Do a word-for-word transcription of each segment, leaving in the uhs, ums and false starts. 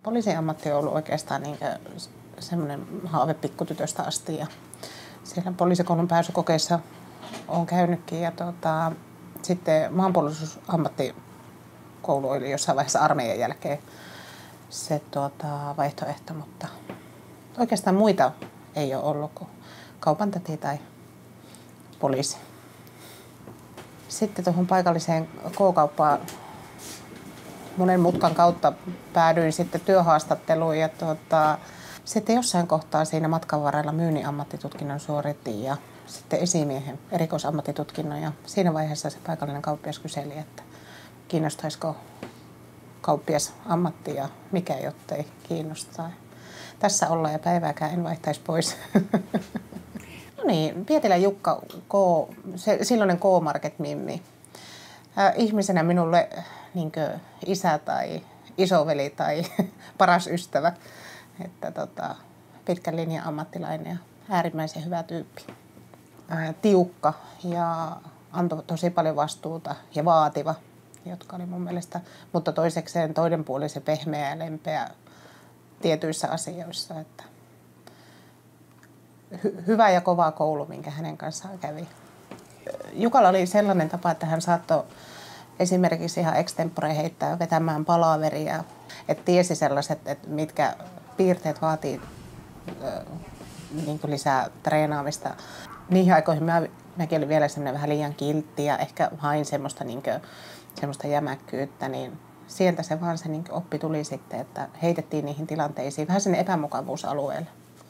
poliisin ammatti on ollut oikeastaan niin semmoinen haave pikkutytöstä asti. Ja siellä poliisikoulun pääsykokeissa olen käynytkin. Ja tuota, sitten maanpuolustusammattikoulu oli jossain vaiheessa armeijan jälkeen se tuota, vaihtoehto, mutta oikeastaan muita ei ole ollut kuin kaupantäti tai poliisi. Sitten tuohon paikalliseen K-kauppaan monen mutkan kautta päädyin sitten työhaastatteluun ja tuota, sitten jossain kohtaa siinä matkan varrella myynnin ammattitutkinnon suoritin ja sitten esimiehen erikoisammattitutkinnon ja siinä vaiheessa se paikallinen kauppias kyseli, että kiinnostaisiko kauppias ammatti ja mikä jottei kiinnostaa. Tässä ollaan ja päivääkään en vaihtaisi pois. No niin, Pietilän Jukka, K, se, silloinen K-Market-mimmi. Äh, ihmisenä minulle niinkö isä tai isoveli tai paras ystävä. Että, tota, pitkän linjan ammattilainen ja äärimmäisen hyvä tyyppi. Äh, tiukka ja antoi tosi paljon vastuuta ja vaativa, jotka oli mun mielestä. Mutta toisekseen toinen puoli se pehmeä ja lempeä tietyissä asioissa. Että hy- hyvä ja kova koulu, minkä hänen kanssaan kävi. Jukalla oli sellainen tapa, että hän saattoi esimerkiksi ihan extempore heittää vetämään palaveria. Että tiesi sellaiset, että mitkä piirteet vaatii niin kuin lisää treenaamista. Niihin aikoihin mä, mäkin olin vielä semmoinen vähän liian kiltti ja ehkä hain semmoista, niin kuin, semmoista jämäkkyyttä. Niin sieltä se vaan se niin kuin oppi tuli sitten, että heitettiin niihin tilanteisiin vähän sinne epämukavuusalueelle.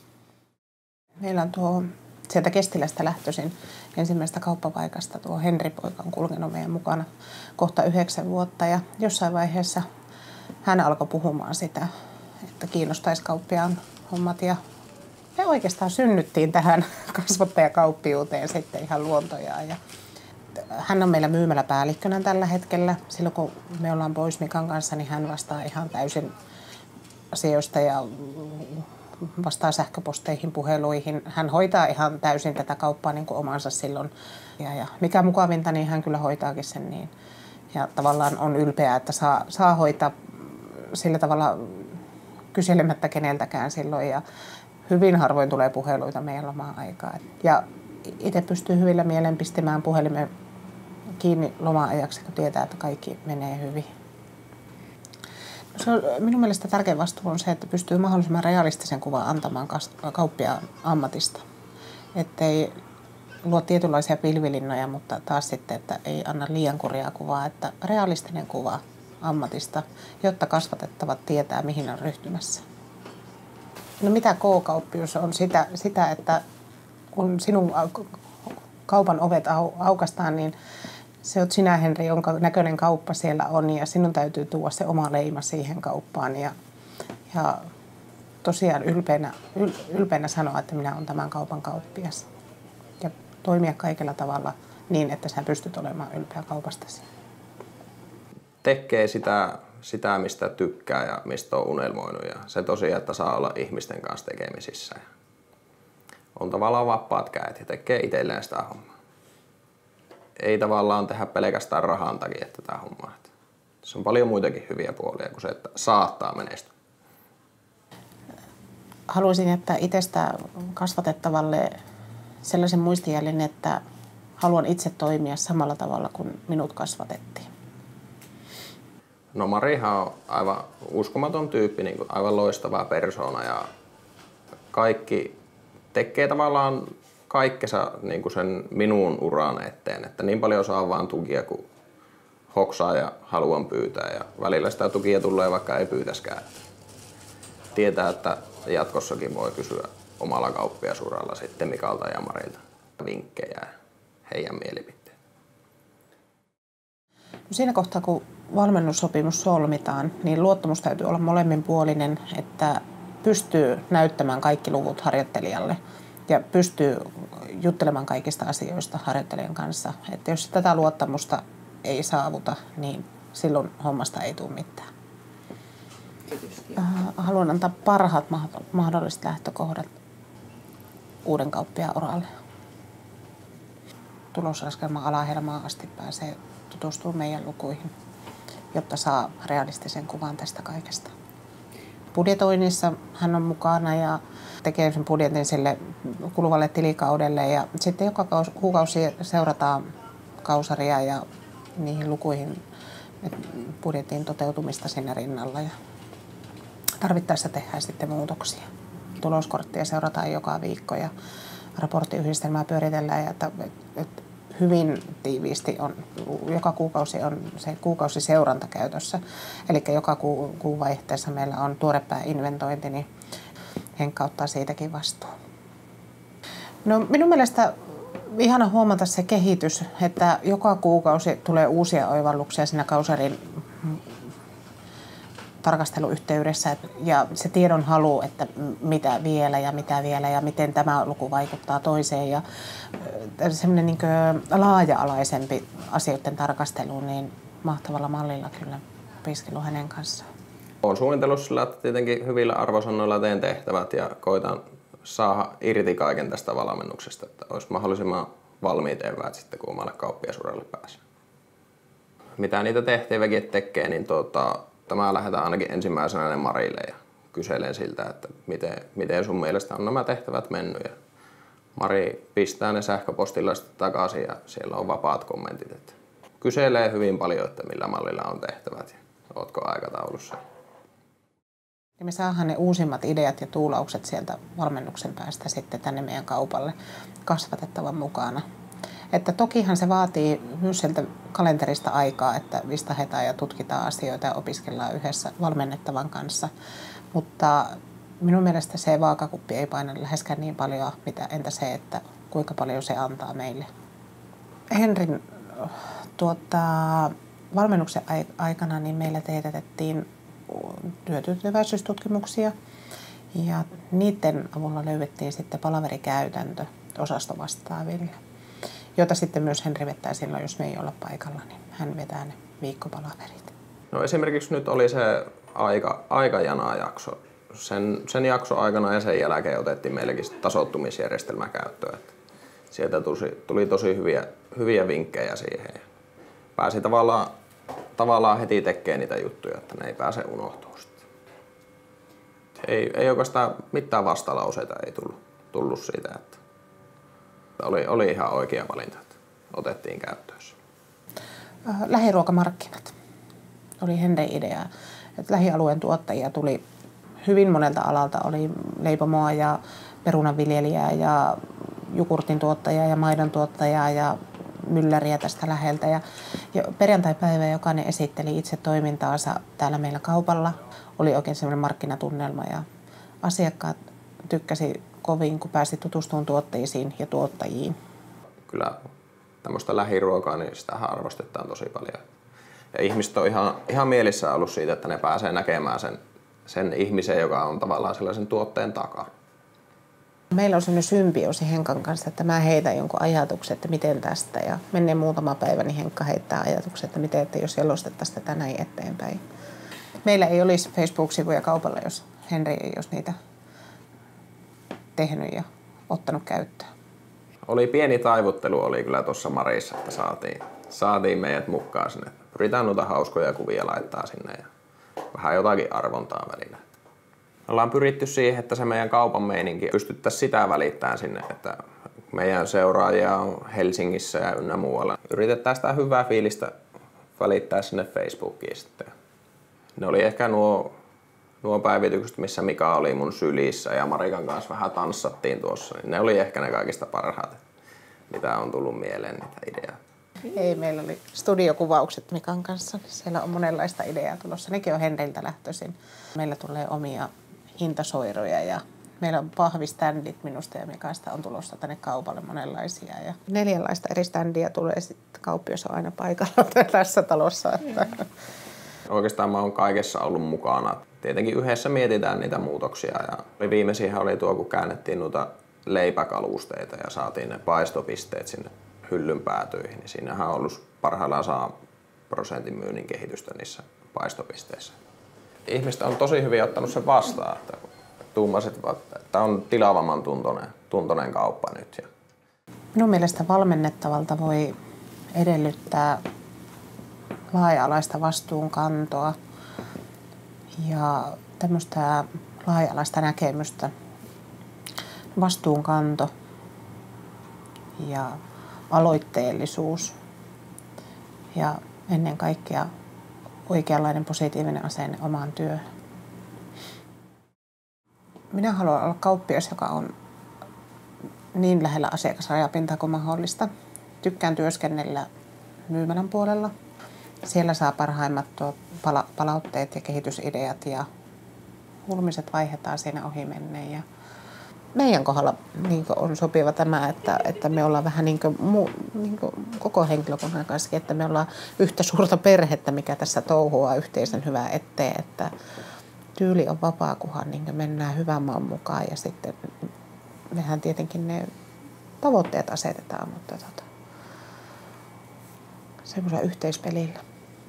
Meillä on tuo sieltä Kestilästä lähtöisin ensimmäisestä kauppapaikasta tuo Henri-poika on kulkenut meidän mukana kohta yhdeksän vuotta ja jossain vaiheessa hän alkoi puhumaan sitä, että kiinnostaisi kauppiaan hommat ja me oikeastaan synnyttiin tähän kasvattajakauppiuuteen sitten ihan luontojaan. Ja hän on meillä myymäläpäällikkönä tällä hetkellä. Silloin kun me ollaan pois Mikan kanssa, niin hän vastaa ihan täysin asioista ja vastaa sähköposteihin, puheluihin. Hän hoitaa ihan täysin tätä kauppaa niin kuin omansa silloin. Ja, ja mikä mukavinta, niin hän kyllä hoitaakin sen niin. Ja tavallaan on ylpeä, että saa, saa hoitaa sillä tavalla kyselemättä keneltäkään silloin. Ja hyvin harvoin tulee puheluita meidän loma-aikaa. Ja itse pystyy hyvillä mielen pistämään puhelimen kiinni loma-ajaksi, kun tietää, että kaikki menee hyvin. Se on, minun mielestä tärkein vastuu on se, että pystyy mahdollisimman realistisen kuvan antamaan kauppiaan ammatista. Että ei luo tietynlaisia pilvilinnoja, mutta taas sitten, että ei anna liian kurjaa kuvaa, että realistinen kuva ammatista, jotta kasvatettavat tietää, mihin on ryhtymässä. No mitä K-kauppius on? Sitä, sitä, että kun sinun kaupan ovet au, aukastaan, niin se oot sinä, Henri, jonka näköinen kauppa siellä on ja sinun täytyy tuoda se oma leima siihen kauppaan. Ja, ja tosiaan ylpeänä, yl, ylpeänä sanoa, että minä olen tämän kaupan kauppias. Ja toimia kaikella tavalla niin, että sä pystyt olemaan ylpeä kaupastasi. Tekee sitä, sitä, mistä tykkää ja mistä on unelmoinut. Ja se tosiaan, että saa olla ihmisten kanssa tekemisissä. On tavallaan vapaat kädet ja tekee itselleen sitä hommaa. Ei tavallaan tehdä pelkästään rahan takia tätä hommaa. Se on paljon muitakin hyviä puolia kuin se, että saattaa menestyä. Haluaisin jättää itsestä kasvatettavalle sellaisen muistijäljen, että haluan itse toimia samalla tavalla kuin minut kasvatettiin. No Marihan on aivan uskomaton tyyppi, niin kuin aivan loistava persoona ja kaikki tekee tavallaan kaikkensa niin kuin sen minun uran eteen, että niin paljon saa vaan tukia kuin hoksaa ja haluan pyytää ja välillä sitä tukia tulee vaikka ei pyytäskään. Tietää, että jatkossakin voi kysyä omalla kauppiasuralla sitten Mikalta ja Marilta vinkkejä ja heidän mielipiteitä. No siinä kohtaa, kun valmennussopimus solmitaan, niin luottamus täytyy olla molemminpuolinen, että pystyy näyttämään kaikki luvut harjoittelijalle ja pystyy juttelemaan kaikista asioista harjoittelijan kanssa. Että jos tätä luottamusta ei saavuta, niin silloin hommasta ei tule mitään. Haluan antaa parhaat mahdolliset lähtökohdat uuden kauppiaan uralle. Tuloslaskelman alahelmaan asti pääsee tutustumaan meidän lukuihin, jotta saa realistisen kuvan tästä kaikesta. budjetoinnissa hän on mukana ja tekee sen budjetin sille kuluvalle tilikaudelle. Ja sitten joka kuukausi seurataan kausaria ja niihin lukuihin budjetin toteutumista siinä rinnalla. Ja tarvittaessa tehdään sitten muutoksia. Tuloskorttia seurataan joka viikko ja raporttiyhdistelmää pyöritellään. Ja että, että hyvin tiiviisti on, joka kuukausi on se kuukausiseuranta käytössä. Eli joka ku, kuun vaihteessa meillä on tuorepää inventointi, niin Henkka ottaa siitäkin vastuun. No, minun mielestä ihana huomata se kehitys, että joka kuukausi tulee uusia oivalluksia siinä kausarin tarkasteluyhteydessä ja se tiedon halu, että mitä vielä ja mitä vielä ja miten tämä luku vaikuttaa toiseen ja semmoinen niin kuin laaja-alaisempi asioiden tarkastelu, niin mahtavalla mallilla kyllä opiskelu hänen kanssaan. Olen suunnitellut sillä, että tietenkin hyvillä arvosanoilla teen tehtävät ja koitan saada irti kaiken tästä valmennuksesta, että olisi mahdollisimman valmiit eväät sitten, kun omalle kauppiasuralle pääsee. Mitä niitä tehtäviäkin tekee, niin tuota, tämä lähdetään ainakin ensimmäisenä Marille ja kyselen siltä, että miten, miten sun mielestä on nämä tehtävät mennyt. Ja Mari pistää ne sähköpostilla sitten takaisin ja siellä on vapaat kommentit. Että kyselee hyvin paljon, että millä mallilla on tehtävät ja ootko aikataulussa. Ja me saadaan ne uusimmat ideat ja tuulaukset sieltä valmennuksen päästä sitten tänne meidän kaupalle kasvatettavan mukana. Että tokihan se vaatii myös sieltä kalenterista aikaa, että vistahetaan ja tutkitaan asioita ja opiskellaan yhdessä valmennettavan kanssa. Mutta minun mielestä se vaakakuppi ei paina läheskään niin paljon, mitä entä se, että kuinka paljon se antaa meille. Henrin tuota, valmennuksen aikana niin meillä teetätettiin työtyytyväisyystutkimuksia ja niiden avulla löydettiin sitten palaverikäytäntö osastovastaaville, jota sitten myös Henri vettää silloin, jos me ei olla paikalla, niin hän vetää ne viikkopalaverit. No esimerkiksi nyt oli se aika, aikajana-jakso. Sen, sen jakson aikana ja sen jälkeen otettiin meillekin tasoittumisjärjestelmä käyttöön. Että sieltä tuli, tuli tosi hyviä, hyviä vinkkejä siihen. Pääsi tavallaan, tavallaan heti tekemään niitä juttuja, että ne ei pääse unohtumaan. Ei, ei oikeastaan mitään vastalauseita ei tullut, tullut siitä, että oli, oli ihan oikea valinta, että otettiin käyttöön. Lähiruokamarkkinat oli Henrin idea. Että lähialueen tuottajia tuli hyvin monelta alalta. Oli leipomoa ja perunanviljelijää ja jukurtin tuottajaa ja maidon tuottajaa ja mylläriä tästä läheltä. Ja perjantaipäivä jokainen esitteli itse toimintaansa täällä meillä kaupalla. Oli oikein sellainen markkinatunnelma ja asiakkaat tykkäsi kovin, kun pääsi tutustumaan tuotteisiin ja tuottajiin. Kyllä tämmöistä lähiruokaa, niin sitä arvostetaan tosi paljon. Ja ihmiset on ihan, ihan mielissään ollut siitä, että ne pääsee näkemään sen, sen ihmisen, joka on tavallaan sellaisen tuotteen takana. Meillä on sellainen symbioosi Henkan kanssa, että mä heitän jonkun ajatuksen, että miten tästä. Ja menee muutama päivä, niin Henkka heittää ajatuksen, että miten, että jos jalostettaisiin tätä näin eteenpäin. Meillä ei olisi Facebook-sivuja kaupalla, jos Henri ei olisi niitä tehnyt ja ottanut käyttöön. Oli pieni taivuttelu oli kyllä tuossa Marissa, että saatiin, saatiin meidät mukaan sinne. Pyritään noita hauskoja kuvia laittaa sinne ja vähän jotakin arvontaa välillä. Ollaan pyritty siihen, että se meidän kaupan meininki pystyttäisiin sitä välittämään sinne, että meidän seuraajia on Helsingissä ja ynnä muualla. Yritetään sitä hyvää fiilistä välittää sinne Facebookiin sitten. Ne oli ehkä nuo, nuo päivitykset, missä Mika oli mun sylissä ja Marikan kanssa vähän tanssattiin tuossa. Niin ne oli ehkä ne kaikista parhaat, mitä on tullut mieleen niitä ideoita. Ei, meillä oli studiokuvaukset Mikan kanssa. Siellä on monenlaista ideaa tulossa. Nekin on Henriltä lähtöisin. Meillä tulee omia hintasoiroja ja meillä on pahviständit minusta ja Mikasta on tulossa tänne kaupalle monenlaisia. Ja neljänlaista eri ständiä tulee sitten. Kauppias on aina paikalla tässä talossa. Että. Oikeastaan mä oon kaikessa ollut mukana. Tietenkin yhdessä mietitään niitä muutoksia. Ja viimeisinhän oli tuo, kun käännettiin noita leipäkalusteita ja saatiin ne paistopisteet sinne hyllyn päätyihin. Niin siinähän on ollut parhaillaan saa prosentin myynnin kehitystä niissä paistopisteissä. Ihmiset on tosi hyvin ottanut sen vastaan, että tuumasit, että on tilavamman tuntoinen, tuntoinen kauppa nyt. Minun mielestä valmennettavalta voi edellyttää laaja-alaista vastuunkantoa ja tämmöistä laaja-alaista näkemystä, vastuunkanto ja aloitteellisuus ja ennen kaikkea oikeanlainen positiivinen asenne omaan työhön. Minä haluan olla kauppias, joka on niin lähellä asiakasrajapintaa kuin mahdollista. Tykkään työskennellä myymälän puolella. Siellä saa parhaimmat tuo pala- palautteet ja kehitysideat ja hulmiset vaihdetaan siinä ohi menneen. Ja meidän kohdalla niin on sopiva tämä, että, että me ollaan vähän niin kuin muu, niin kuin koko henkilökunnan kanssa, että me ollaan yhtä suurta perhettä, mikä tässä touhuaa yhteisen hyvää eteen, että tyyli on vapaa, kunhan niin mennään hyvän maan mukaan ja sitten mehän tietenkin ne tavoitteet asetetaan, mutta tota, semmoisella yhteispelillä.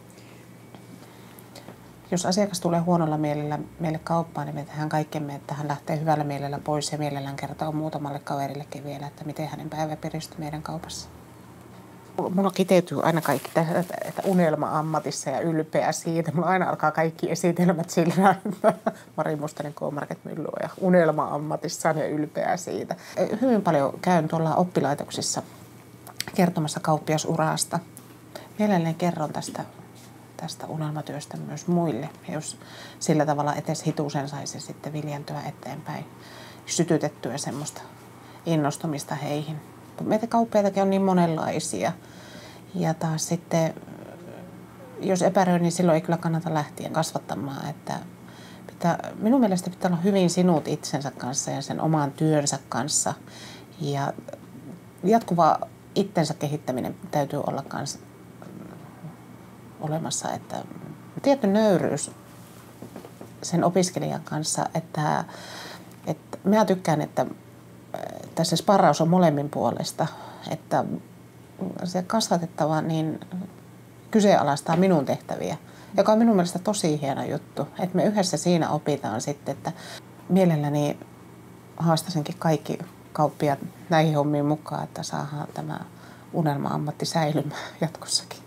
Jos asiakas tulee huonolla mielellä meille kauppaan, niin me tehdään kaikkemme, että hän lähtee hyvällä mielellä pois ja mielellään kertoo muutamalle kaverillekin vielä, että miten hänen päivä piristyi meidän kaupassa. Mulla kiteytyy aina kaikki tässä, että unelma-ammatissa ja ylpeä siitä. Mulla aina alkaa kaikki esitelmät sillä, että Mari Mustonen K-Market Myllyä ja unelma-ammatissaan ja ylpeä siitä. Hyvin paljon käyn tuolla oppilaitoksissa kertomassa kauppiasurasta. Mielelläni kerron tästä, tästä unelmatyöstä myös muille, jos sillä tavalla etes hitusen saisi sitten viljantyä eteenpäin, sytytettyä semmoista innostumista heihin. Meitä kauppiaitakin on niin monenlaisia. Ja taas sitten, jos epäröi, niin silloin ei kyllä kannata lähteä kasvattamaan. Että pitää, minun mielestä pitää olla hyvin sinut itsensä kanssa ja sen oman työnsä kanssa. Ja jatkuva itsensä kehittäminen täytyy olla kanssa olemassa. Että tietty nöyryys sen opiskelijan kanssa, että, että minä tykkään, että tässä sparraus on molemmin puolesta, että se kasvatettava niin kyseenalaistaa minun tehtäviä, joka on minun mielestä tosi hieno juttu, että me yhdessä siinä opitaan sitten, että mielelläni haastasinkin kaikki kauppiaat näihin hommiin mukaan, että saadaan tämä unelma-ammatti säilymään jatkossakin.